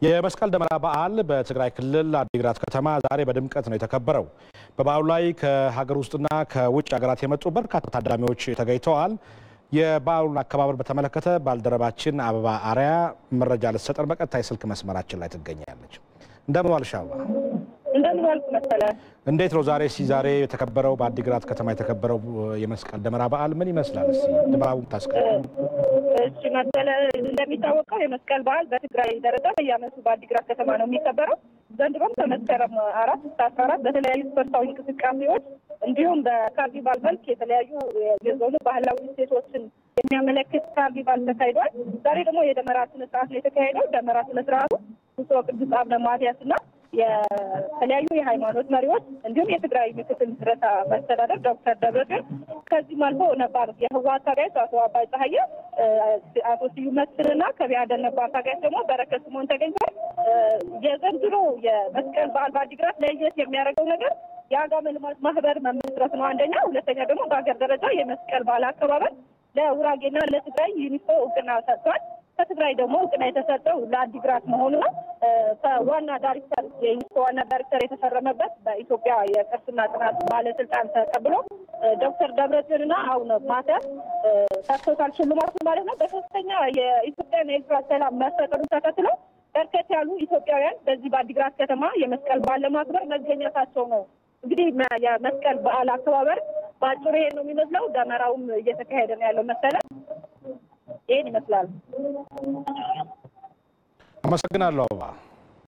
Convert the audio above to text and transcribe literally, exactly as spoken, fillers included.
የመስቀል ደመራ በዓል በትግራይ ክልል አዲግራት ከተማ ዛሬ በድምቀት ነው የተከበረው። በበዓሉ ላይ ከሀገር ውስጥና ከውጭ ሀገራት የመጡ በርካታ ታዳሚዎች ተገኝተዋል። የበዓሉን አከባበር በተመለከተ ባልደረባችን አበባ አሪያ መረጃ ልትሰጠን በቀጥታ የስልክ መስመራችን ላይ ትገኛለች። እንደምን ዋልሽ አበባ? እንደምን ዋልክ መሰለ። እንዴት ነው ዛሬ ሲ ዛሬ የተከበረው በአዲግራት ከተማ የተከበረው የመስቀል ደመራ በዓል ምን ይመስላል? እስኪ ድባቡን ታስቀር። እሺ መሰለ፣ እንደሚታወቀው የመስቀል በዓል በትግራይ ደረጃ በየዓመቱ በአዲግራት ከተማ ነው የሚከበረው። ዘንድሮም ከመስከረም አራት እስከ አስራ አራት በተለያዩ ስፖርታዊ እንቅስቃሴዎች እንዲሁም በካርኒቫል መልክ የተለያዩ የዞኑ ባህላዊ እሴቶችን የሚያመለክት ካርኒቫል ተካሂዷል። ዛሬ ደግሞ የደመራ ስነስርዓት ነው የተካሄደው። ደመራ ስነስርዓቱ ብፁዕ ወቅዱስ አቡነ ማትያስና የተለያዩ የሃይማኖት መሪዎች እንዲሁም የትግራይ ምክትል ርዕሰ መስተዳድር ዶክተር ደብረጽዮን ከዚህም አልፎ ነባር የህወሓት ታጋዮች አቶ አባይ ፀሐየ፣ አቶ ስዩም መስፍንና ከቢያደን ነባር ታጋዮች ደግሞ በረከት ስምኦን ተገኝተዋል። የዘንድሮ የመስቀል በዓል በአዲግራት ለየት የሚያደርገው ነገር የአጋመ ልማት ማህበር መመስረት ነው አንደኛ። ሁለተኛ ደግሞ በሀገር ደረጃ የመስቀል በዓል አከባበር ለጉራጌና ለትግራይ ዩኒስኮ እውቅና ሰጥቷል። ከትግራይ ደግሞ እውቅና የተሰጠው ለአዲግራት መሆኑ ነው። ከዋና ዳይሬክተር የዩኒስኮ ዋና ዳይሬክተር የተፈረመበት በኢትዮጵያ የቅርስና ጥናት ባለስልጣን ተቀብሎ ዶክተር ደብረጽዮንና አቡነ ማትያስ ሰጥተውታል ሽልማቱ ማለት ነው። በሶስተኛ የኢትዮጵያና የኤርትራ ሰላም መፈጠሩን ተከትሎ በርከት ያሉ ኢትዮጵያውያን በዚህ በአዲግራት ከተማ የመስቀል በዓል ለማክበር መገኘታቸው ነው። እንግዲህ የመስቀል በዓል አከባበር በአጭሩ ይሄን ነው የሚመስለው። ደመራውም እየተካሄደ ነው ያለው መሰለ። ይሄን ይመስላል። አመሰግናለሁ አበባ።